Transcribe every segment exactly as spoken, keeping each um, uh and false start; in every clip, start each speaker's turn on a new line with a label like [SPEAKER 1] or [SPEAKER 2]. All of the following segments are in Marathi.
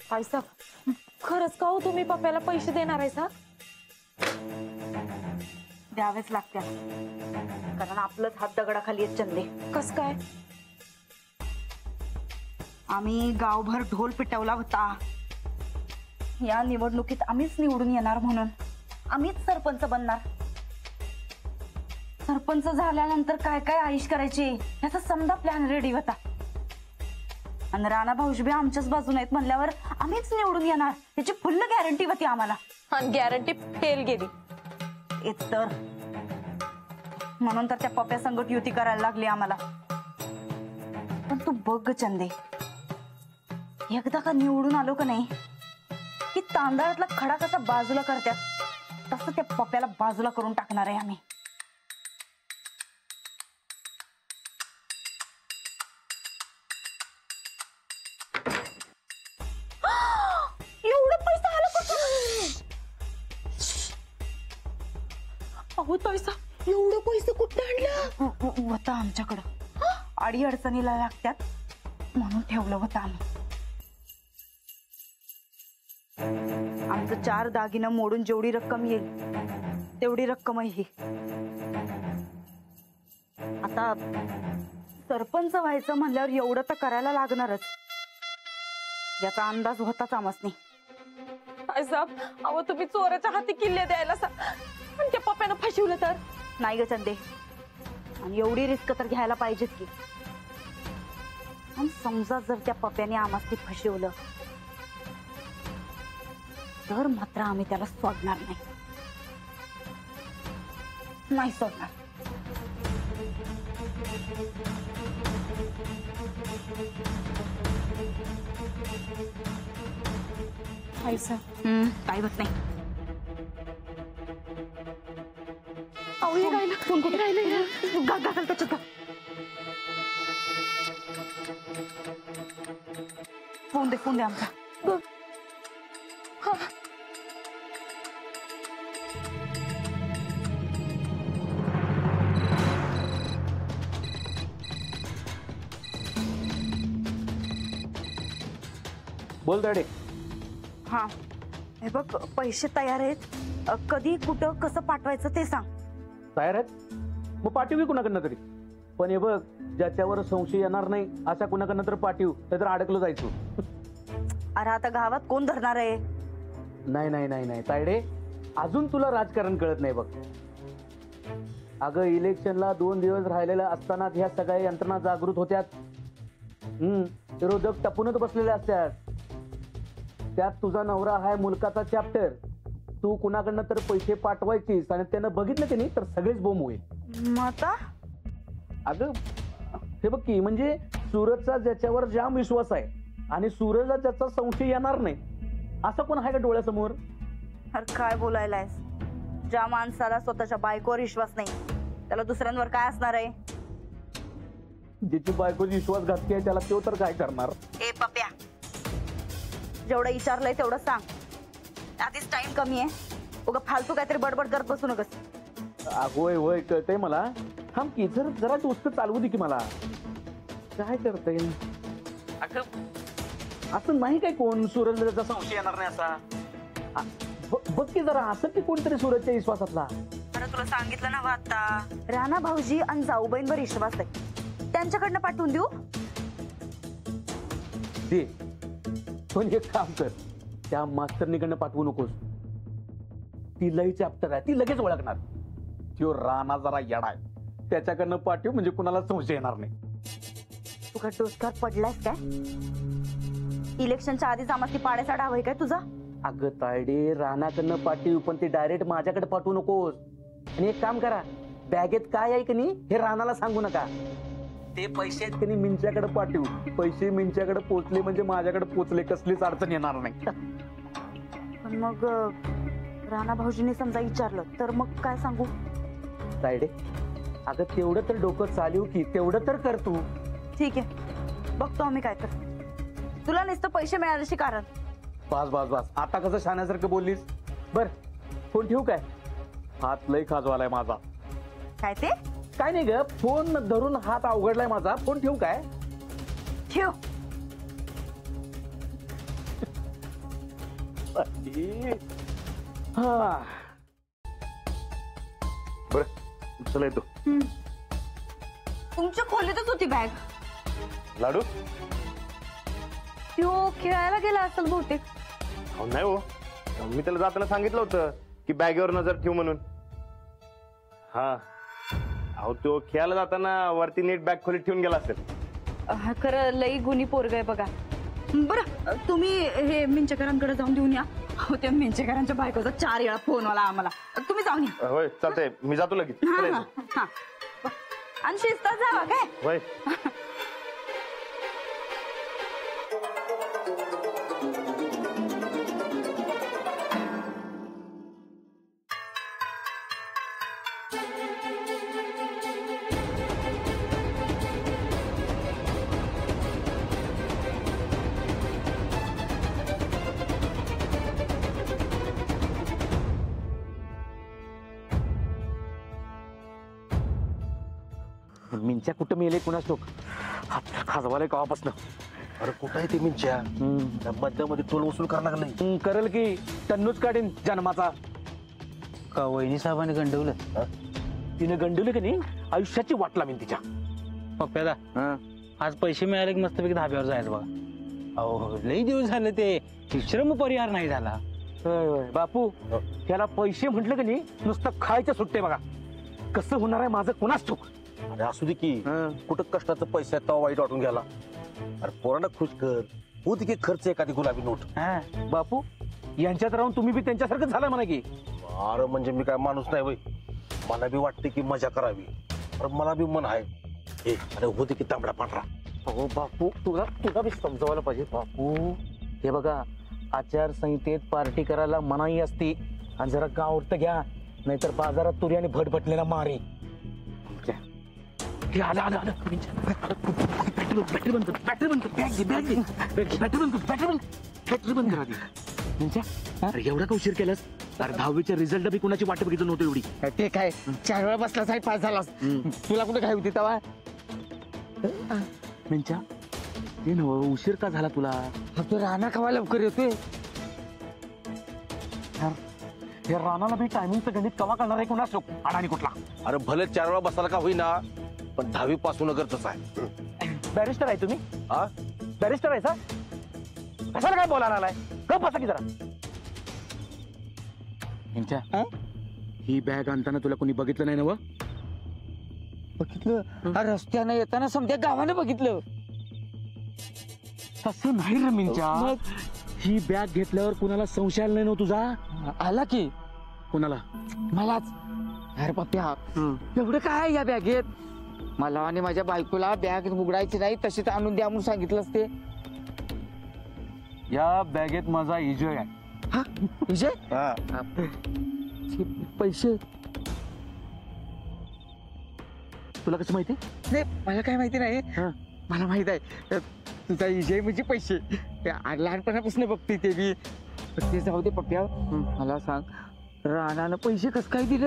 [SPEAKER 1] पैसा खरंच का हो तुम्ही पप्याला पैसे देणार आहे सा?
[SPEAKER 2] द्यावेच लागत्या कारण आपलंच हात दगडाखाली आहेत चंदे.
[SPEAKER 1] कस काय?
[SPEAKER 2] आम्ही गावभर ढोल पिटवला होता या निवडणुकीत आम्हीच निवडून येणार म्हणून. आम्हीच सरपंच बनणार. सरपंच झाल्यानंतर काय काय आयुष करायचे याचा समजा प्लॅन रेडी होता. आणि राणा भाऊजी बी आमच्याच बाजून आहेत म्हणल्यावर आम्हीच निवडून येणार याची फुल्ल गॅरंटी होती आम्हाला.
[SPEAKER 1] आणि गॅरंटी फेल गेली.
[SPEAKER 2] एक तर म्हणून तर त्या पप्या संगत युती करायला लागली आम्हाला. पण तू बघ चंदे, एकदा का निवडून आलो का नाही की तांदळातला खडा कसा बाजूला करतात तसं त्या पप्याला बाजूला करून टाकणार आहे आम्ही.
[SPEAKER 1] एवढं पैसा आला कुठं? अहो पैसा एवढं पैसे कुठे आणलं?
[SPEAKER 2] होता आमच्याकडं. अडी अडचणीला लागतात म्हणून ठेवलं होतं आम्ही. आमचं चार दागिनं मोडून जेवढी रक्कम येईल तेवढी रक्कमही ही. आता सरपंच व्हायचं म्हणल्यावर एवढं तर करायला लागणारच याचा अंदाज होताच आम्हासनी.
[SPEAKER 1] साहेब अहो तुम्ही चोराच्या हाती किल्ले द्यायला सा आणि त्या पप्यानं फसवलं तर?
[SPEAKER 2] नाही ग चंदे, आणि एवढी रिस्क तर घ्यायला पाहिजेत की. आणि समजा जर त्या पप्याने आम्हासनी फसवलं तर मात्र आम्ही त्याला सोडणार नाही. नाही सोडणार.
[SPEAKER 1] पैसा
[SPEAKER 2] हम्म काही होत नाही.
[SPEAKER 1] अहो हे राहिलं.
[SPEAKER 2] फोन कुठे राहिलं? गा गा घाल त्याच्यात. फोन दे फोन दे आमचा.
[SPEAKER 3] बोल दाडे.
[SPEAKER 2] हा हे बघ पैसे तयार आहेत. कधी कुठं कसं पाठवायचं ते सांग.
[SPEAKER 3] तयार आहेत मग पाठीव कुणाकडनं तरी. पण हे बघ ज्याच्यावर संशय येणार नाही अशा कुणाकडनं तर पाठीव नाहीतर अडकलं जायचो.
[SPEAKER 2] अरे आता गावात कोण धरणार आहे?
[SPEAKER 3] नाही नाही नाही नाही तायडे अजून तुला राजकारण कळत नाही बघ. अगं इलेक्शनला दोन दिवस राहिलेल्या असताना ह्या सगळ्या यंत्रणा जागृत होत्यात. हम्म विरोधक टपूनच बसलेले असतात. त्यात तुझा नवरा हाय मुलकाचा चॅप्टर. तू कुणाकडनं तर पैसे पाठवायचीस आणि त्यानं बघितलं की नाही तर सगळेच बोंब होईल.
[SPEAKER 2] मग आता
[SPEAKER 3] अगं हे बघ की म्हणजे सूरजचा ज्याच्यावर जाम विश्वास आहे आणि सूरजला त्याचा संशय येणार नाही असं कोण आहे का डोळ्यासमोर?
[SPEAKER 2] अरे काय बोलायलायस? ज्या माणसाला स्वतःच्या बायकोवर विश्वास नाही त्याला दुसऱ्यांवर काय असणार आहे?
[SPEAKER 3] ज्याची बायको विश्वासघातकी आहे त्याला तो तर काय करणार?
[SPEAKER 2] ए पप्या जेवढं विचारलंय तेवढं सांग. आधीच टाइम कमी आहे. उगा फालतू काहीतरी बडबड करत बसू नकस.
[SPEAKER 3] होय होय कळतंय मला. थांब की जर जरा दोस्त चालवू दे की मला. काय करतय असं नाही काय कोण सूरजला त्याचा संशय येणार नाही असा. बघ की जरा असं की कोणतरी सूरजच्या विश्वासातला.
[SPEAKER 2] अरे तुला सांगितलं ना आता राणा भाऊजी आणि जाऊबाईंवर विश्वास आहे त्यांच्याकडनं पाठवून देऊ.
[SPEAKER 3] दे पण एक काम कर त्या मास्तरनीकडनं पाठवू नकोस. ती लई चॅप्टर आहे ती लगेच ओळखणार. तो राणा जरा येडा आहे त्याच्याकडनं पाठवू म्हणजे कुणाला संशय येणार नाही.
[SPEAKER 2] तू काय डोसक्यावर पडलायस काय? इलेक्शनच्या आधीच आम्हाला पाड्याचा डाव आहे काय तुझा?
[SPEAKER 3] अगं तायडे राणाकडनं पाठवू पण ते डायरेक्ट माझ्याकडे पाठवू नकोस. आणि एक काम करा बॅगेत काय आहे की नाही हे राणाला सांगू नका. ते पैसे आहेत की नाही मिंच्याकडे पाठवू. पैसे मिंच्याकडे पोचले म्हणजे माझ्याकडे पोचले कसलीच अडचण येणार नाही.
[SPEAKER 2] पण मग राणा भाऊजीने समजा विचारलं तर मग काय सांगू?
[SPEAKER 3] तायडे अगं तेवढं तर डोकं चालू की तेवढं तर कर तू.
[SPEAKER 2] ठीक आहे बघतो आम्ही काय कर. तुला नुसतं पैसे मिळाल्याशी कारण.
[SPEAKER 3] बस बस बस आता कसं शाण्यासारखं बोललीस. बर फोन ठेवू काय? हात लय खाजवालाय माझा.
[SPEAKER 2] काय ते?
[SPEAKER 3] काय नाही ग फोन धरून हात अवघडलाय माझा. फोन ठेवू काय?
[SPEAKER 2] ठेव.
[SPEAKER 3] हा
[SPEAKER 4] बर चला येतो.
[SPEAKER 2] तुमच्या खोलीतच होती बॅग.
[SPEAKER 4] लाडू
[SPEAKER 2] तो खेळायला गेला असेल बहुतेक.
[SPEAKER 4] अहो नाही हो, मी त्याला जाताना सांगितलं होतं की बॅगेवर नजर ठेव म्हणून. हा अहो तो खेळायला जाताना वरती नीट बॅग खोलीत ठेवून गेला असेल.
[SPEAKER 2] हा खरं लई गुन्ही पोरग आहे बघा. बरं तुम्ही हे मिंचकरांकडे जाऊन देऊन या. हो त्या मिंचकरांच्या बायकोचा चार वेळा फोन आला आम्हाला. तुम्ही जाऊन या.
[SPEAKER 4] होय चालतंय, मी जातो लगेच. चला
[SPEAKER 2] हा,
[SPEAKER 4] येतो.
[SPEAKER 2] हा, हा. आणि शिस्तात जावा काय.
[SPEAKER 4] होय.
[SPEAKER 3] मिंच्या कुठं मेले कुणाच लोक खाजवाले कावापासनं.
[SPEAKER 5] अरे कुठं आहे ते मिंच्या? बदल्यामध्ये टोल वसूल करायला लागलाय.
[SPEAKER 3] करल की टन्नूच काढीन जन्माचा.
[SPEAKER 5] का वहिनी साहेबांनी गंडवलं?
[SPEAKER 3] तिने गंडवली की नाही आयुष्याची वाट लावीन तिच्या.
[SPEAKER 5] पप्प्यादा आज पैसे मिळाले की मस्तपैकी धाब्यावर जायचं बघा. अहो लई दिवस झाले ते श्रम परिहार नाही झाला.
[SPEAKER 3] होय होय बापू, त्याला पैसे म्हटलं की नाही नुसतं खायचं सुटते बघा. कसं होणार आहे माझं कुणाच ठोक.
[SPEAKER 5] अरे असू दे की कुठं कष्टाचं पैसा तेव्हा वाईट वाटून गेला. अरे पोरांना खुश कर, होती की खर्च एखादी गुलाबी नोट.
[SPEAKER 3] हा बापू, यांच्यात राहून तुम्ही बी त्यांच्यासारखं झालं म्हणा की.
[SPEAKER 5] अरे म्हणजे मी काय माणूस नाही बाई, मला बी वाटते की मजा करावी. अरे मला बी मन आहे. ए अरे होती की तांबडा पांढरा.
[SPEAKER 3] हो बापू, तुला तुला बी समजावायला पाहिजे बापू. हे बघा आचारसंहितेत पार्टी करायला मनाई असती आणि जरा गावत घ्या, नाहीतर बाजारात तुरी आणि भटभटलेला मारी. हे आलं आलं आलं बॅटरी बॅटरी बंद कर, बॅटरी बंद कर, बॅग घे बॅग घे बॅटरी बंद कर, बॅटरी बंद बॅटरी बंद करा ती. तुमच्या अरे एवढा का उशीर केलास? अरे दहावीच्या रिझल्ट बी कुणाची वाट बघितलं नव्हतं एवढी.
[SPEAKER 6] ते काय चार वेळा बसला साहेब पास झाला. तुला कुठे काय होती तेव्हा?
[SPEAKER 3] मिंच्या ते नव उशीर का झाला तुला?
[SPEAKER 6] तू राणा खावा लवकर येतोय.
[SPEAKER 3] या रानाला बी टायमिंगचं गणित कवा करणार आहे कुणाच लोक अडाणी कुठला.
[SPEAKER 5] अरे भले चार वेळा बसायला का होईना, पण दहावी पासून गरजेचं आहे.
[SPEAKER 3] बॅरिस्टर आहे तुम्ही?
[SPEAKER 5] हा
[SPEAKER 3] बॅरिस्टर आहे सर? कशाला काय बोलायला आलाय? गप बसा की जरा. मिंच्या ही बॅग आणताना तुला कोणी बघितलं नाही ना? व
[SPEAKER 6] बघितलं रस्त्यानं येताना समजा गावानं बघितलं.
[SPEAKER 3] तसं नाही रे मिंच्या. ही बॅग घेतल्यावर कुणाला संशय आला नाही ना तुझा?
[SPEAKER 6] आला की
[SPEAKER 3] कुणाला?
[SPEAKER 6] मलाच. अरे पप्प्या एवढं काय या बॅगेत? मला आणि माझ्या बायकोला बॅग उघडायची नाही, तशीच आणून द्या म्हणून सांगितलं असते.
[SPEAKER 3] या बॅगेत माझा इजय आहे.
[SPEAKER 6] हा विजय पैसे
[SPEAKER 3] तुला कसं माहिती?
[SPEAKER 6] नाही मला काय माहिती नाही. मला माहित आहे तुझा विजय म्हणजे पैसे. लहानपणापासून बघते ते बी. ते जाऊ दे पप्प्या, मला सांग राणानं पैसे कस काय दिलं?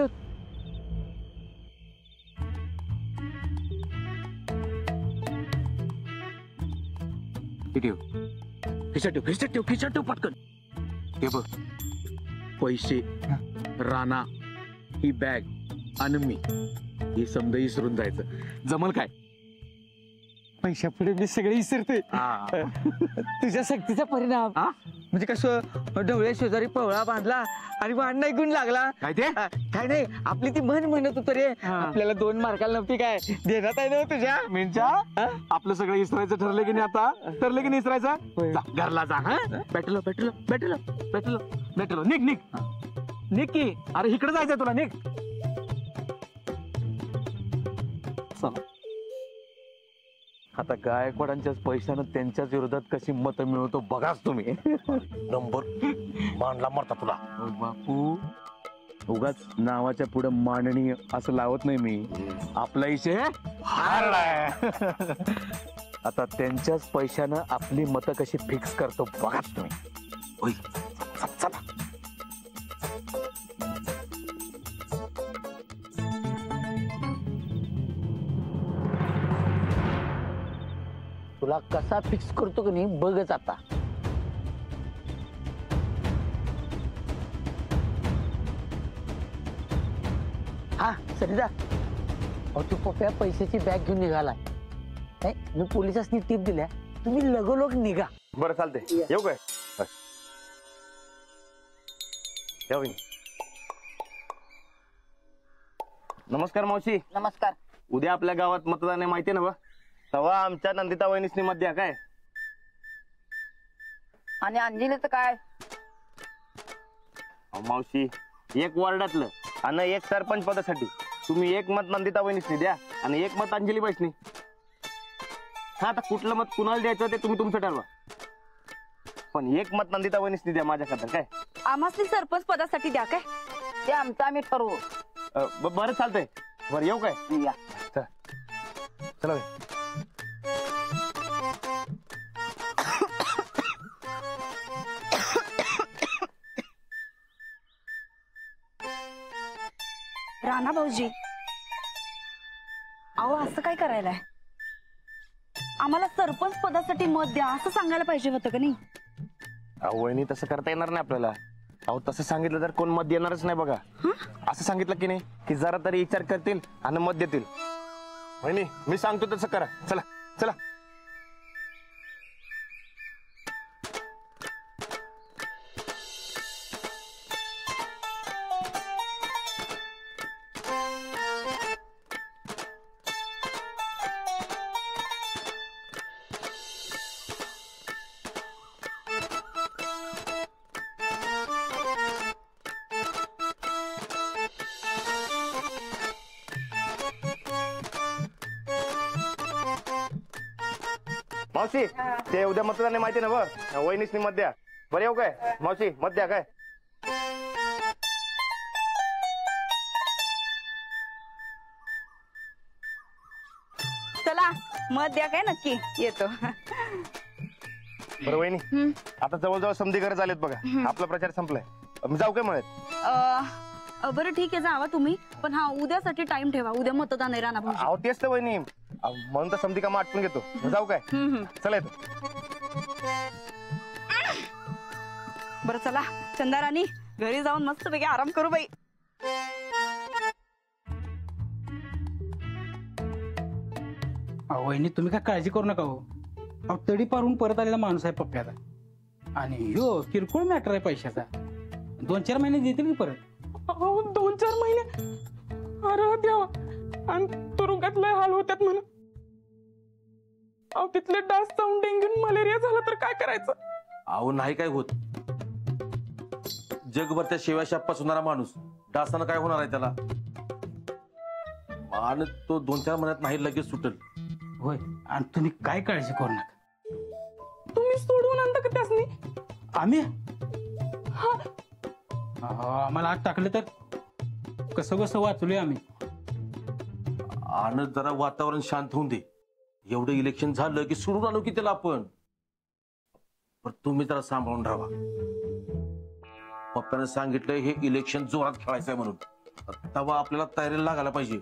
[SPEAKER 3] ठेव खिशात ठेव खिशात ठेव खिशात ठेव पटकन. हे बघ पैसे, राणा, ही बॅग आणि मी हे समजा विसरून जायचं. जमल काय?
[SPEAKER 6] पैशा पुढे मी सगळे विसरते. तुझ्या शक्तीचा परिणाम. म्हणजे कसं ढवळ्या शेजारी पवळा बांधला आणि वाण नाही गुण लागला.
[SPEAKER 3] काय ते?
[SPEAKER 6] काय नाही आपली ती म्हण म्हणत होत रे, आपल्याला दोन मार्काला नव्हती काय देण्यात आहे ना तुझ्या.
[SPEAKER 3] मिंच्या आपलं सगळं इसरायचं ठरलं की नाही? आता ठरलं की नाही इसरायचं? जा, घरला जा. हा बॅटलो बॅटलो बॅटलो बॅटलो बॅटलो निघ निघ निघ की. अरे इकडे जायचंय तुला, निघ. चला आता गायकवाडांच्याच पैशानं त्यांच्याच विरोधात कशी मतं मिळवतो बघाच तुम्ही.
[SPEAKER 5] नंबर मांडला मरता तुला.
[SPEAKER 3] बापू उगाच नावाच्या पुढे मांडणी असं लावत नाही मी. आपला विषय हारलाय. आता त्यांच्याच पैशानं आपली मतं कशी फिक्स करतो बघाच तुम्ही. चला
[SPEAKER 6] तुला कसा फिक्स करतो की नाही बघच आता.
[SPEAKER 5] हा सरिता अहो तू पप्या पैशाची बॅग घेऊन निघालाय नाही मी पोलिसांनी टीप दिल्या तुम्ही लगोलग निघा.
[SPEAKER 4] बरं चालते येऊ काय बस. या वहिनी. नमस्कार मावशी.
[SPEAKER 2] नमस्कार.
[SPEAKER 4] उद्या आपल्या गावात मतदान आहे माहितीये ना बा. तेव्हा आमच्या नंदिता वहिनीसनी मत द्या काय.
[SPEAKER 2] आणि अंजलीचं काय?
[SPEAKER 4] अहो, मावशी एक वॉर्डातलं आणि एक सरपंच पदासाठी तुम्ही एक मत नंदिता वहिनीसनी द्या आणि एक मत अंजली बाईसनी. हा आता कुठलं मत कुणाला द्यायचं ते तुम्ही तुमचं ठरवा पण एक मत नंदिता वहिनीसनी द्या माझ्या खात्यात काय.
[SPEAKER 2] आम्हाला सरपंच पदासाठी द्या काय. ते आमचं आम्ही ठरवू.
[SPEAKER 4] अ, ब- बरं चालतंय. बरं येऊ काय.
[SPEAKER 2] या.
[SPEAKER 4] चला चला बाई.
[SPEAKER 2] राणा भाऊजी अहो असं काय करायलाय. आम्हाला सरपंच पदासाठी मत द्या असं सांगायला पाहिजे होतं का नाही.
[SPEAKER 4] अहो वहिनी तसं करता येणार नाही आपल्याला. अहो तसं सांगितलं तर कोण मत देणारच नाही बघा. असं सांगितलं की नाही की जरा तरी विचार करतील आणि मत देतील. वहिनी मी सांगतो तसं करा. चला चला. मावशी ते उद्या मतदान आहे माहिती ना बघ. वहिनीसनी मत द्या. बरं येऊ काय मावशी मत द्या काय.
[SPEAKER 2] चला मत द्या काय नक्की येतो.
[SPEAKER 4] बरं वहिनी आता जवळजवळ समधी घरं झालेत बघा. आपला प्रचार संपलाय. मी जाऊ काय म्हणत.
[SPEAKER 2] अ, बरं ठीक आहे जावा तुम्ही पण हा उद्यासाठी टाइम ठेवा. उद्या मतदान आहे राणा भाऊजी.
[SPEAKER 4] अहो तेच तर वहिनी अहो, म्हणून तर समधी कामं आटपून घेतो. मी जाऊ काय.
[SPEAKER 2] हम्म, हम्म.
[SPEAKER 4] चला येतो.
[SPEAKER 2] बरं चला चंदाराणी घरी जाऊन मस्त पैकी आराम करू बाई.
[SPEAKER 5] अहो वहिनी तुम्ही काय काळजी करू नका हो. अहो तडी पारून परत आलेला माणूस आहे पप्प्याचा आणि ह्यो किरकोळ मॅटर आहे पैशाचा. दोन चार महिने देतील की परत.
[SPEAKER 1] अहो दोन चार महिने अरे देवा आणि तुरुंगात लय हाल होत्यात म्हणून. अहो तिथले डास चावून डेंग्यू मलेरिया झाला तर काय करायचं.
[SPEAKER 7] अहो नाही काय होत. जगभर त्या शिव्या शाप्पा सुनारा माणूस डासानं काय होणार आहे त्याला. आणि तो दोन चार महिन्यात नाही लगेच सुटेल.
[SPEAKER 5] होय आणि तुम्ही काय काळजी करू नका.
[SPEAKER 1] तुम्ही सोडवून आणता का त्यासनी.
[SPEAKER 5] आम्ही अहो, आम्हाला आत टाकले तर कसं कसं वाचलोय आम्ही.
[SPEAKER 7] आणि जरा वातावरण शांत होऊन दे. एवढं इलेक्शन झालं की सोडून आलो की त्याला आपण. पण तुम्ही जरा सांभाळून राहा. पप्पाने सांगितलं हे इलेक्शन जोरात खेळायचंय म्हणून. तेव्हा आपल्याला तयारीला लागायला पाहिजे.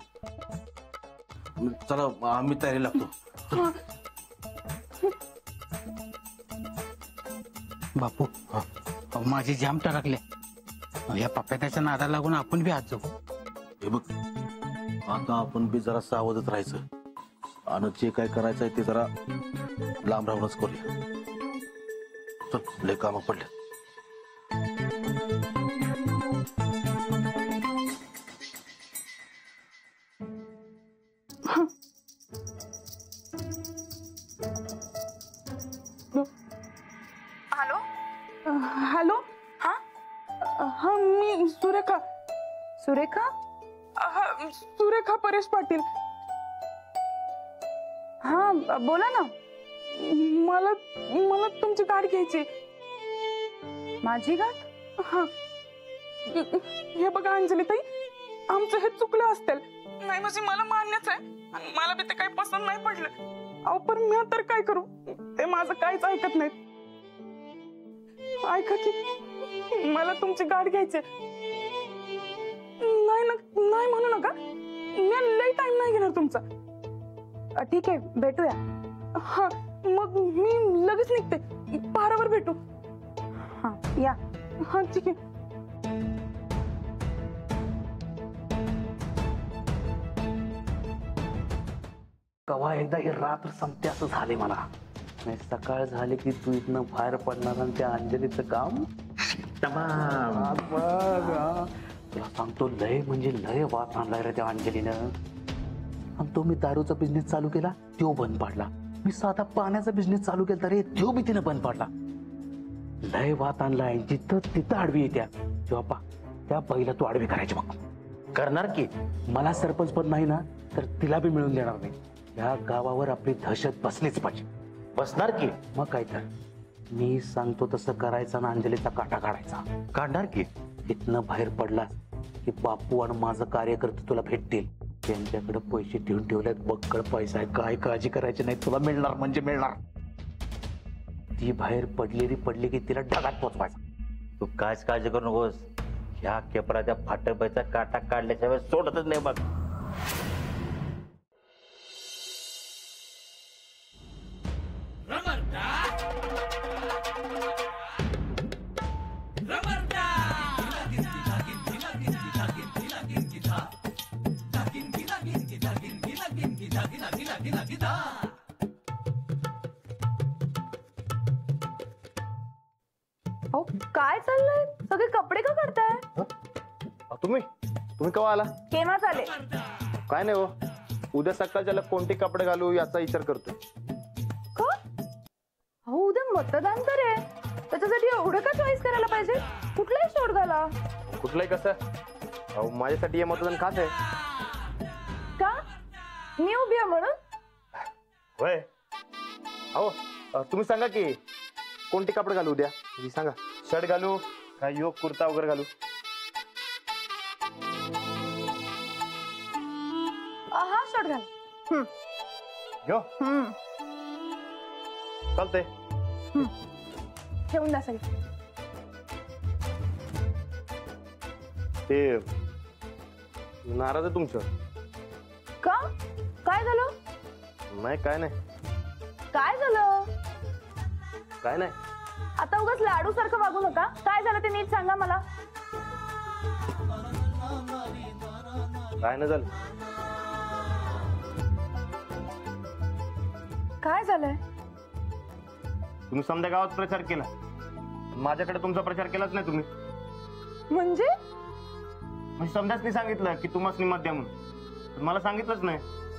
[SPEAKER 7] चला आम्ही तयारी लागतो.
[SPEAKER 5] बापू अहो, माझे जाम टरकले. अहो, या पप्प्या त्याच्या नादाला लागून आपण बी हात जाऊ.
[SPEAKER 7] हे बघ आता आपण बी जरा सावधच राहायचं आणि जे काय करायचंय ते जरा लांब राहूनच करूया. चल लय कामं पडले.
[SPEAKER 2] हॅलो
[SPEAKER 1] हॅलो हा हा मी सुरेखा.
[SPEAKER 2] सुरेखा
[SPEAKER 1] हा, सुरेखा परेश पाटील.
[SPEAKER 2] हा बोला ना.
[SPEAKER 1] मला मला तुमची गाठ घ्यायची.
[SPEAKER 2] माझी गाठ.
[SPEAKER 1] हा हे बघा अंजली ताई आमचं हे चुकलं असतील. नाही म्हणजे मला मान्यच आहे आणि मला बी ते काही पसंत नाही पडलं. अहो पण मी तर काय करू ते माझं काहीच ऐकत नाहीत. ऐका की मला तुमची गाठ घ्यायची. नाही ना नाही म्हणू नका. मी लई टाइम नाही घेणार तुमचा.
[SPEAKER 2] ठीक आहे भेटूया.
[SPEAKER 1] हा मग मी लगेच निघते. पारावर भेटू.
[SPEAKER 2] हा या.
[SPEAKER 1] हा ठीक आहे.
[SPEAKER 3] कवा एकदा ही रात्र संपते असं झाले मला. नाही सकाळ झाली की तू इथनं बाहेर पडणार आणि त्या अंजलीचं काम तमाम. बघ हा. तुला सांगतो लय म्हणजे लय वाट आणलाय रे त्या अंजलीनं. आणि तो मी दारूचा बिझनेस चालू केला तो बंद पडला. मी साधा पाण्याचा बिझनेस चालू केला रे तो बी तिनं बंद पडला. लय वाट आणलाय जिथं तिथं आडवी येत्या. तेव्हा त्या बाईला तू आडवी करायची बघ. करणार की मला सरपंच पद नाही ना तर तिला बी मिळून देणार नाही. या गावावर आपली दहशत बसलीच पाहिजे.
[SPEAKER 4] बसणार की
[SPEAKER 3] मग काय तर मी सांगतो तसं करायचं ना अंजलीचा काटा काढायचा.
[SPEAKER 4] काढणार की
[SPEAKER 3] इथनं बाहेर पडलास की बापू आणि माझं कार्यकर्ते तुला भेटतील. त्यांच्याकडे पैसे ठेवून ठेवलेत बक्कळ पैसा आहे. काय काळजी करायची नाही तुला मिळणार म्हणजे मिळणार. ती बाहेर पडलेली पडली की तिला ढगात पोचवायचा.
[SPEAKER 4] तू कायच काळजी करू नकोस. ह्या केपराच्या फाटबाईचा काटा काढल्याच्या वेळेस सोडतच नाही बघ.
[SPEAKER 2] अहो काय चाललंय सगळे कपडे का काढताय?
[SPEAKER 4] तुम्ही तुम्ही केव्हा आला?
[SPEAKER 2] केव्हा चाले?
[SPEAKER 4] काय नाही हो उद्या सकाळच्याला कोणते कपडे घालू याचा विचार करतोय.
[SPEAKER 2] का? अहो उद्या मतदान तर आहे त्याच्यासाठी एवढं का चॉईस करायला पाहिजे? कुठलाही शोध घाला.
[SPEAKER 4] कुठलंही कसं अहो माझ्यासाठी हे मतदान खास आहे.
[SPEAKER 2] का? मी उभी आहे म्हणून?
[SPEAKER 4] होय हो तुम्ही सांगा की कोणते कपडे घालू उद्या सांगा. शर्ट घालू का योग कुर्ता वगैरे घालू?
[SPEAKER 2] हा शर्ट घाल. हम्म.
[SPEAKER 4] घेऊ
[SPEAKER 2] हम्म.
[SPEAKER 4] चालतंय.
[SPEAKER 2] ठेवून द्या सगळे.
[SPEAKER 4] ते नाराज आहे तुमचं?
[SPEAKER 2] का? काय झालं?
[SPEAKER 4] नाही काय नाही
[SPEAKER 2] काय झालं?
[SPEAKER 4] काय नाही.
[SPEAKER 2] आता उगाच लाडू सारखं वागू नका. काय झालं ते नीट सांगा मला.
[SPEAKER 4] काय नाही झालं.
[SPEAKER 2] काय झालंय?
[SPEAKER 4] तुम्ही समजा गावात प्रचार केला माझ्याकडे तुमचा प्रचार केलाच नाही तुम्ही.
[SPEAKER 2] म्हणजे
[SPEAKER 4] म्हणजे समजाच नाही सांगितलं की तुम्हाला मत द्या म्हणून. मला सांगितलंच नाही.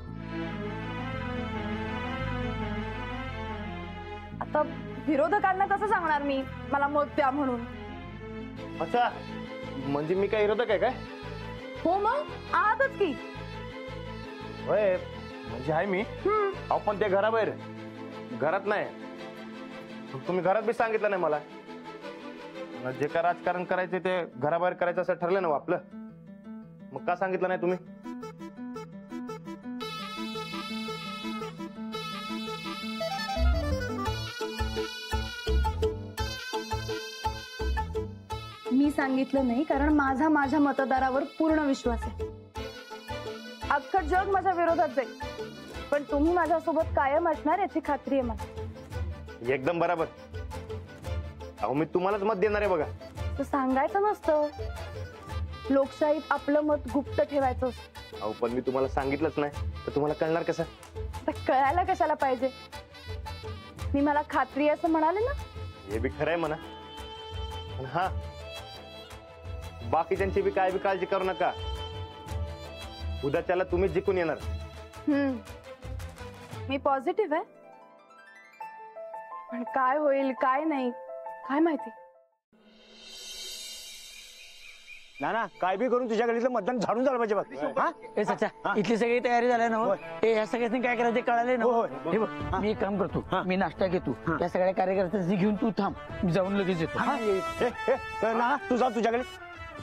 [SPEAKER 2] आता विरोधकांना कसं सांगणार मी मला मत द्या म्हणून?
[SPEAKER 4] अच्छा म्हणजे मी काय विरोधक आहे काय?
[SPEAKER 2] हो मग आहातच की.
[SPEAKER 4] होय म्हणजे आहे मी.
[SPEAKER 2] हम्म.
[SPEAKER 4] अहो पण ते घराबाहेर घरात नाही. तुम्ही घरात बी सांगितलं नाही मला. जे काय राजकारण करायचे ते घराबाहेर करायचं असं ठरलं ना आपलं. मग का सांगितलं नाही तुम्ही?
[SPEAKER 2] मी सांगितलं नाही कारण माझा माझ्या मतदारावर पूर्ण विश्वास आहे. अख्खं जग माझ्या विरोधात जाईल पण तुम्ही माझ्यासोबत कायम असणार याची खात्री आहे मला.
[SPEAKER 4] एकदम बरोबर. अहो मी तुम्हालाच मत देणार आहे बघा.
[SPEAKER 2] तर सांगायचं नसतं. लोकशाहीत आपलं मत गुप्त ठेवायचं असतं.
[SPEAKER 4] अहो पण मी तुम्हाला सांगितलंच नाही तर तुम्हाला कळणार कसं?
[SPEAKER 2] तर कळायला कशाला पाहिजे? मी मला खात्री आहे असं म्हणाले ना.
[SPEAKER 4] हे बी खरंय म्हणा. पण हा बाकीच्यांची बी काय बी काळजी करू नका. उद्याच्याला तुम्ही जिंकून येणार.
[SPEAKER 2] हम्म. मी पॉझिटिव्ह आहे पण काय होईल काय नाही काय माहिती.
[SPEAKER 8] ना ना काय बी करून तुझ्या गल्लीतलं मतदान झाडून झालं पाहिजे बघ. हा
[SPEAKER 5] ए सच्चा इथली सगळी तयारी झाली ना हो? ए ह्या सगळ्यांनी काय करायचं कळाले ना
[SPEAKER 8] होय,
[SPEAKER 5] हो?
[SPEAKER 8] होय.
[SPEAKER 5] हे बघ मी एक काम करतो. मी नाश्ता घेतो. त्या सगळ्या कार्यकर्त्यांची घेऊन तू थांब. मी जाऊन लगेच येतो.
[SPEAKER 8] हा? ए, ए, ना ना तू जा तुझ्या गल्लीत.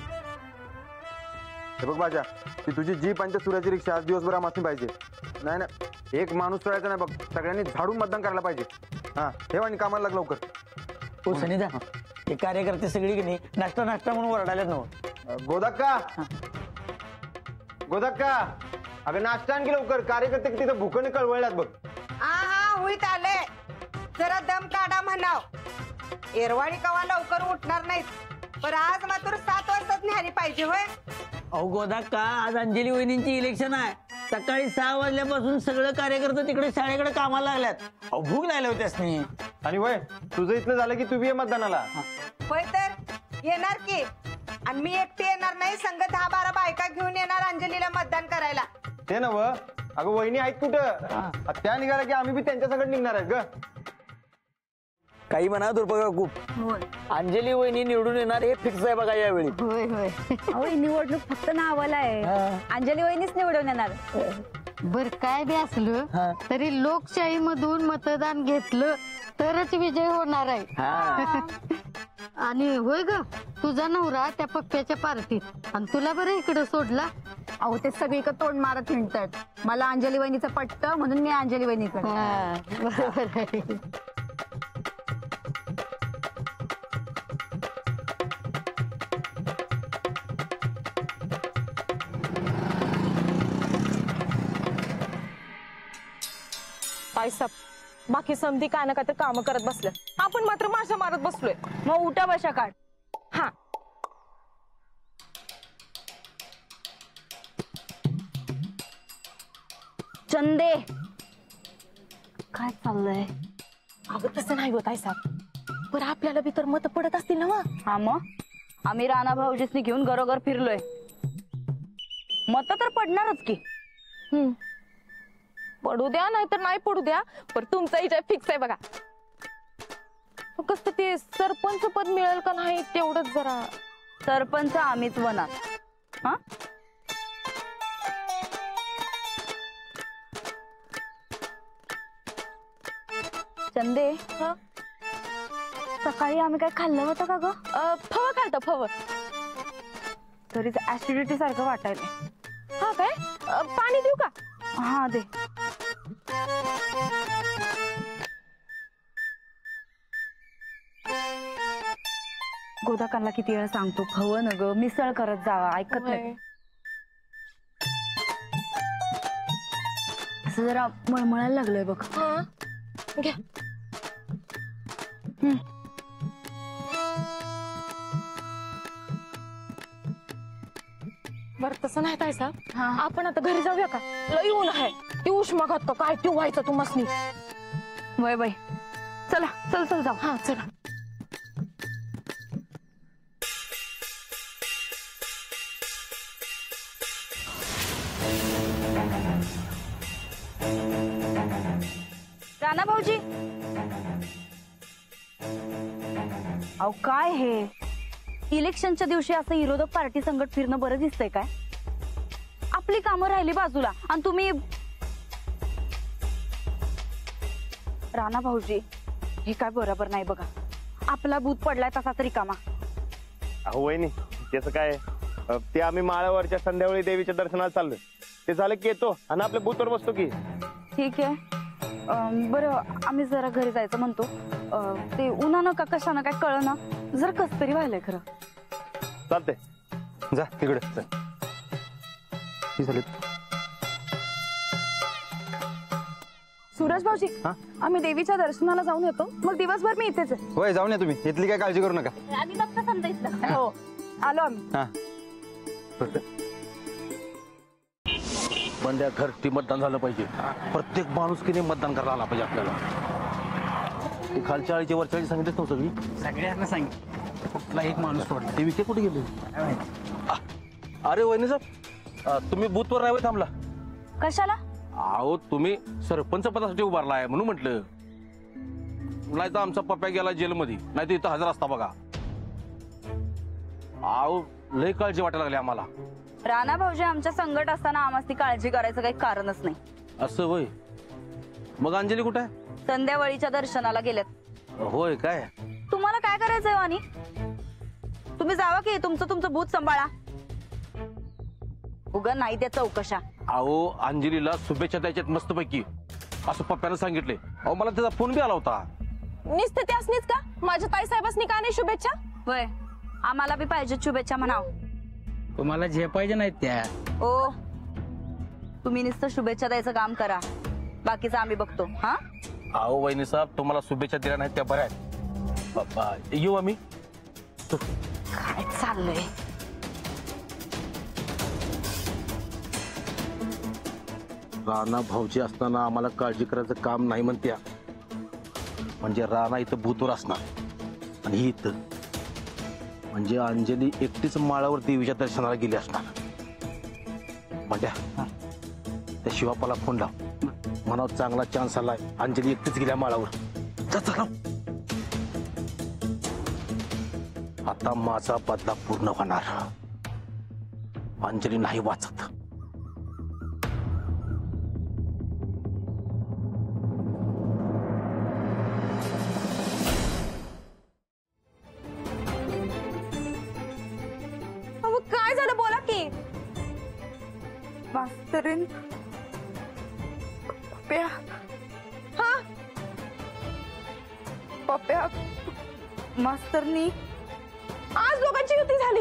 [SPEAKER 9] हे बघ माझ्या ती तुझी जीप आणि त्या सूर्याची रिक्षा आज दिवसभर आम्हाला पाहिजे. नाही ना एक माणूस सोडायचा नाही बघ. सगळ्यांनी झाडून मतदान करायला पाहिजे. हा ठेव आणि कामाला लाग लवकर.
[SPEAKER 5] हो सनीदा ते कार्यकर्ते सगळी की नाही नाश्ता नाश्ता म्हणून ओरडायला ना.
[SPEAKER 9] गोदाक्का गोदाक्का अगं नाश्ता आणखी लवकर. कार्यकर्ते तिथं भुकने कळवळल्यात बघ.
[SPEAKER 10] हा हा होईत आले. जरा दम काढा म्हणाव. एरवाडी कवा लवकर उठणार नाहीत पण आज मात्र सात वाजताच न्यारी पाहिजे होय.
[SPEAKER 5] अहो गोदा का आज अंजली वहिनींची इलेक्शन आहे
[SPEAKER 6] सकाळी सहा वाजल्यापासून सगळं कार्यकर्ते तिकडे शाळेकडे कामाला लागल्यात. अहो भूक लागल्या होत्या त्यासनी.
[SPEAKER 9] आणि वय तुझं इथलं झालं की तू बी ये मतदानाला.
[SPEAKER 10] होय तर येणार की. आणि मी एकटी येणार नाही, संघ दहा बारा बायका घेऊन येणार अंजलीला मतदान करायला.
[SPEAKER 9] ते नव अगं वहिनी आहेत कुठं? त्या निघाल्या की आम्ही बी त्यांच्या संगत निघणार आहेत ग.
[SPEAKER 6] काही म्हणा दुर्बा खूप अंजली वहिनी निवडून येणार हे फिक्स आहे बघा यावेळी.
[SPEAKER 2] होय होय अहो ही निवडणूक फक्त नावाला आहे. अंजली वहिनीच निवडून येणार.
[SPEAKER 11] बर काय बी असलं तरी लोकशाही मधून मतदान घेतलं तरच विजय होणार आहे. आणि होय ग तुझा नवरा त्या पप्प्याच्या पार्टीत आणि तुला बरं इकडं सोडला.
[SPEAKER 2] अहो ते सगळीकडे तोंड मारत हिंडतात. मला अंजली वहिनीचं पटतं म्हणून मी अंजली वहिनीकडे.
[SPEAKER 11] बरोबर आहे.
[SPEAKER 1] साहेब बाकी समधी काय ना काय तर काम करत बसलं, आपण मात्र माशा मारत बसलोय.
[SPEAKER 2] मग उठा बशा काढ.
[SPEAKER 1] हा
[SPEAKER 2] चंदे काय चाललंय?
[SPEAKER 1] अगं तसं नाही होत आहे साहेब. बरं आपल्याला बी तर मत पडत असतील ना.
[SPEAKER 2] हा मग आम्ही राणा भाऊजीसनी घेऊन घरोघर फिरलोय. मत तर पडणारच की.
[SPEAKER 1] हम्म पडू द्या नाही तर नाही पडू द्या, पण तुमचा इजा फिक्स आहे बघा. कसं ते सरपंच पद मिळेल का नाही तेवढंच जरा.
[SPEAKER 2] सरपंच आम्हीच वनात. हा चंदे सकाळी आम्ही काय खाल्लं होतं का ग?
[SPEAKER 1] फव खालतं फव.
[SPEAKER 2] तरीच ऍसिडिटी सारखं वाटायला.
[SPEAKER 1] हा काय पाणी देऊ का?
[SPEAKER 2] हा दे. गोदाकांना किती वेळा सांगतो फव न ग मिसळ करत जावा, ऐकत नाही. असं जरा मळमळायला लागलंय बघ.
[SPEAKER 1] हा घ्या. बरं तसं नाही काय साहेब, आपण आता घरी जाऊया का? लई ऊन आहे. ती उष्माघात का काय ते व्हायचं तू मसनी.
[SPEAKER 2] वय बाई चला चल चल जाऊ.
[SPEAKER 1] हा चला.
[SPEAKER 2] राणा भाऊजी अहो काय हे इलेक्शनच्या दिवशी असं विरोधक पार्टी संगत फिरणं बरं दिसतंय काय? आपली कामं राहिली बाजूला आणि तुम्ही. राणा भाऊजी हे काय बरोबर नाही बघा. आपला भूत पडलाय तसा तरी कामा.
[SPEAKER 4] अहो वहिनी त्याचं काय, ते आम्ही माळावरच्या संध्याकाळी देवीच्या दर्शनाला चाललोय. ते झालं की येतो आणि आपल्या बूथवर बसतो की.
[SPEAKER 2] ठीक आहे. अं, बरं आम्ही जरा घरी जायचं म्हणतो. अं, ते उन्हानं का कशानं काय कळना जरा कस तरी व्हायलंय खरं.
[SPEAKER 4] चालते
[SPEAKER 9] जा तिकडे झाले.
[SPEAKER 1] सूरज भाऊजी आम्ही देवीच्या दर्शनाला जाऊन येतो, मग दिवसभर मी इथेच आहे.
[SPEAKER 9] होय जाऊन या तुम्ही, इथली काय काळजी करू नका.
[SPEAKER 2] आम्ही फक्त समजायचं.
[SPEAKER 1] हो आलो आम्ही.
[SPEAKER 9] हा
[SPEAKER 7] पण त्या घरटी मतदान झालं पाहिजे. प्रत्येक माणुसकीने मतदान करायला आला पाहिजे आपल्याला. ते खालच्या आळीचे वरच्या आळी सांगितलं नव्हतं सगळी.
[SPEAKER 5] सगळ्यांना सांगितलं कुठला एक माणूस सोडला.
[SPEAKER 7] ते विके कुठे गेले? अरे वहिनी साहेब तुम्ही बूथवर नाही होय थांबला?
[SPEAKER 2] कशाला?
[SPEAKER 7] अहो तुम्ही सरपंच पदासाठी उभारला आहे म्हणून म्हटलं. नाही तर आमचा पप्पा गेला जेलमध्ये, नाही तर इथं हजर असता बघा. अहो लय काळजी वाटायला लागली आम्हाला.
[SPEAKER 2] राणा भाऊजी आमच्या संकट असताना आम्हाला ती काळजी करायचं काही कारणच नाही.
[SPEAKER 7] असं होय? मग अंजली कुठे आहे?
[SPEAKER 2] संध्यावळीच्या दर्शनाला गेलेत.
[SPEAKER 7] होय काय?
[SPEAKER 2] तुम्हाला काय करायचंय वाणी? तुम्ही जावा की तुमचं तुमचं भूत सांभाळा. उगा नाही त्या चौकशा.
[SPEAKER 7] अहो अंजलीला शुभेच्छा द्यायच्यात मस्तपैकी असं पप्प्यानं सांगितले. अहो मला त्याचा फोन बी आला होता.
[SPEAKER 1] निसते त्यासनीच का? माझ्या ताई साहेबांनी का नाही शुभेच्छा?
[SPEAKER 2] होय आम्हाला बी पाहिजे शुभेच्छा म्हणाव.
[SPEAKER 5] तुम्हाला झेपायच्या नाहीत त्या.
[SPEAKER 2] ओ तुम्ही नुसतं शुभेच्छा द्यायचं काम करा, बाकीचं आम्ही बघतो. हा
[SPEAKER 7] अहो वहिनी साहेब तुम्हाला शुभेच्छा दिल्या नाहीत त्या बऱ्या आहेत. बाबा येऊ आम्ही.
[SPEAKER 2] काय चाललंय?
[SPEAKER 7] राणा भाऊजी असताना आम्हाला काळजी करायचं काम नाही म्हणत्या, म्हणजे राणा इथं भूतवर असणार आणि ही इथं म्हणजे अंजली एकटीच माळावर देवीच्या दर्शनाला गेली असणार. म्हणजे त्या शिवापाला फोन लाव, म्हणाव चांगला चान्स आलाय, अंजली एकटीच गेल्या माळावर. जा, चला. आता माझा बदला पूर्ण होणार. अंजली नाही वाचत.
[SPEAKER 2] काय झालं बोला की. मास्तरीन पप्या, हा पप्या मास्तरनी आज दोघांची युती झाली.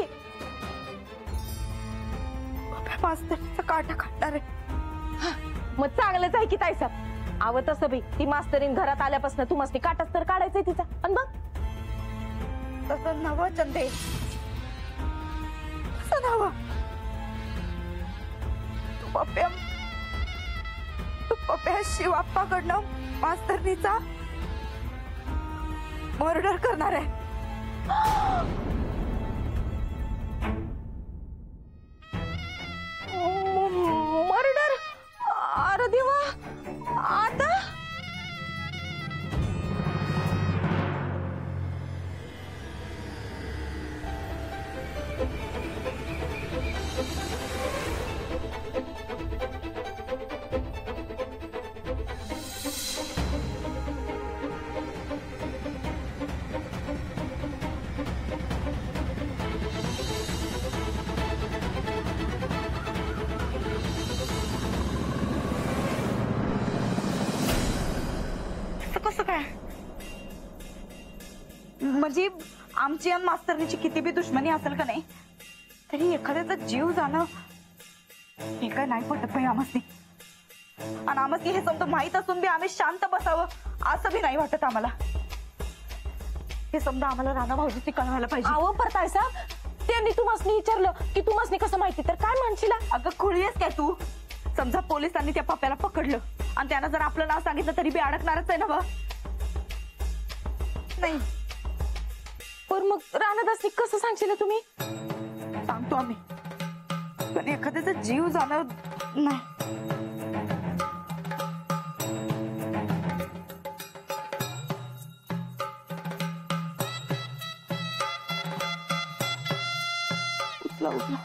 [SPEAKER 2] पप्या मास्तरीचा काटा काढणार आहे.
[SPEAKER 12] मग चांगलंच आहे की ताईसाब. आव तसं बी ती मास्तरीन घरात आल्यापासून तू मस्ती काटाच तर काढायचंय तिचा. पण बघ
[SPEAKER 2] तसं नवं चंदे, तसं नवं. तू पप्या तू पप्या शिवाप्पाकडनं मास्तरनीचा मर्डर करणार आहे.
[SPEAKER 12] मर्डर? अरे देवा, आता
[SPEAKER 2] कसं काय? म्हणजे आमची आणि मास्तरनीची किती बी दुश्मनी असेल का नाही, तरी एखाद्याचा जीव जाणं हे काय नाही पटत नाही आमसनी. आणि आमसनी हे समजा माहित असून बी आम्ही शांत बसावं असं बी नाही वाटत आम्हाला. हे समजा आम्हाला राणा भाऊजीची कळवायला पाहिजे.
[SPEAKER 12] आव परताय साहेब, त्यांनी तुम्हाला विचारलं की तुम्हाला कसं माहिती, तर काय म्हणशील?
[SPEAKER 2] अगं खुळी आहेस काय तू? समजा पोलिसांनी त्या पप्याला पकडलं आणि त्यानं जर आपलं नाव सांगितलं तरी बी अडकणारच आहे ना बा. नाही
[SPEAKER 12] पण मग राणादासनी कसं सांगशील तुम्ही?
[SPEAKER 2] सांगतो आम्ही, पण एखाद्याचा जीव जाणं नाही. उचला उचला.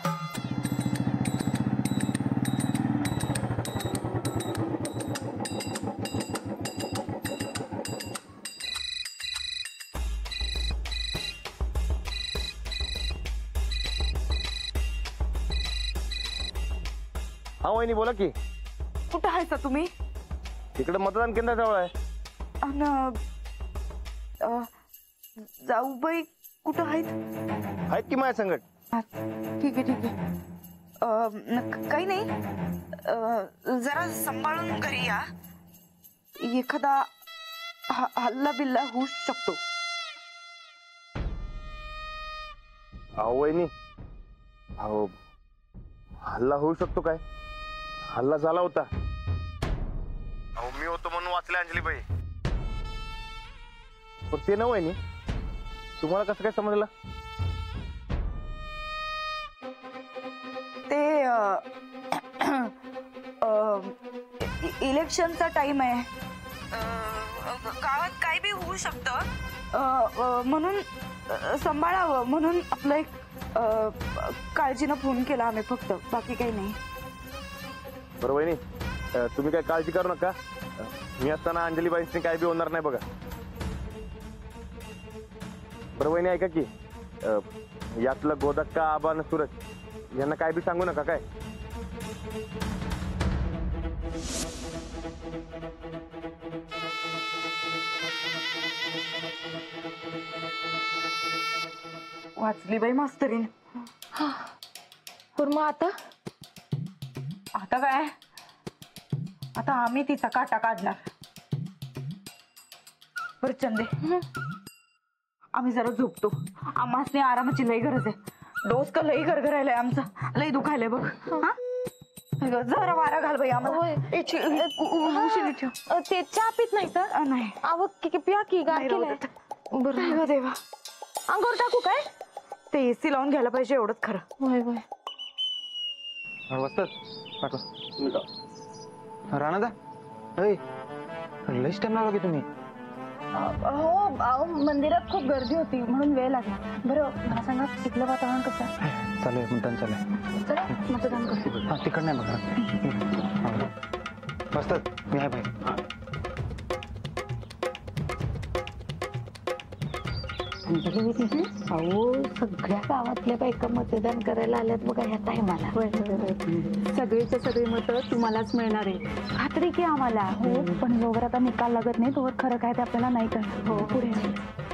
[SPEAKER 4] हा वहिनी बोला की.
[SPEAKER 2] कुठं आहे तुम्ही?
[SPEAKER 4] इकडे मतदान केंद्राजवळ आहे.
[SPEAKER 2] अन अ, जाऊबाई कुठं आहेत?
[SPEAKER 4] आहेत की माझ्या संगट.
[SPEAKER 2] हा, ठीक आहे ठीक आहे. अ, न- काही नाही. अ, जरा सांभाळून घरी या. एखादा ह- हल्ला बिल्ला होऊ शकतो.
[SPEAKER 4] अहो वहिनी, अहो हल्ला होऊ शकतो काय? हल्ला झाला होता. अहो मी होतो म्हणून वाचले अंजलीबाई. पण ते ना वहिनी, तुम्हाला कसं काय समजलं?
[SPEAKER 2] ते अ, अ, इ- इलेक्शनचा टाइम आहे. अ, गावात काही बी होऊ शकतं. अ, अ, म्हणून अ, सांभाळावं म्हणून आपलं एक अ, काळजीनं फोन केला आम्ही फक्त, बाकी काही नाही.
[SPEAKER 4] बरं वहिनी, अं, तुम्ही काय काळजी करू नका. अं, मी असताना अंजलीबाईंनी काय बी होणार नाही बघा. बरं वहिनी ऐका की, अं, यातलं गोदक्का, आबा आणि सूरज यांना काय बी सांगू नका काय.
[SPEAKER 2] वाचली बाई मास्तरीन.
[SPEAKER 12] पण मग आता
[SPEAKER 2] आता काय? आता आम्ही तिचा काटा काढणार. बरं चंदे, आम्ही जरा झोपतो. आम्हासने आरामाची लई गरज आहे. डोस का लई गरगरायलाय आमचा, लई दुखायलाय बघ. हा जरा वारा घाल बाई आम्हाला
[SPEAKER 12] होय.
[SPEAKER 2] ए, छि, उ- उ- उशिरी ठेव.
[SPEAKER 12] अ, ते चहा पित नाही सर
[SPEAKER 2] अ, नाही
[SPEAKER 12] अव की की पिया की गार
[SPEAKER 2] नाही राहू
[SPEAKER 12] केलंय
[SPEAKER 2] देत.
[SPEAKER 12] बरं
[SPEAKER 2] अगं देवा
[SPEAKER 12] अंगावर टाकू काय
[SPEAKER 2] ते एसी लावून घ्यायला पाहिजे एवढंच खरं.
[SPEAKER 12] होय होय
[SPEAKER 9] वस्तात पाठवा राणा दा अय लईच टाइम लावला की तुम्ही
[SPEAKER 12] हो अहो मंदिरात खूप गर्दी होती म्हणून वेळ लागला बरं मला सांगा इथलं वातावरण कसं आहे
[SPEAKER 9] चालू आहे मतदान चालू आहे
[SPEAKER 12] चला मतदान करू
[SPEAKER 9] हा तिकड नाही बघा वस्तात मी आहे भाई
[SPEAKER 12] अहो सगळ्या गावातल्या बायका मतदान करायला आल्यात बघा ह्या टायमाला
[SPEAKER 2] सगळीच्या सगळी मतं तुम्हालाच मिळणार आहे खात्री की आम्हाला हो पण जोवर आता निकाल लागत नाही तोवर खरं काय ते आपल्याला नाही कळणार हो पुढे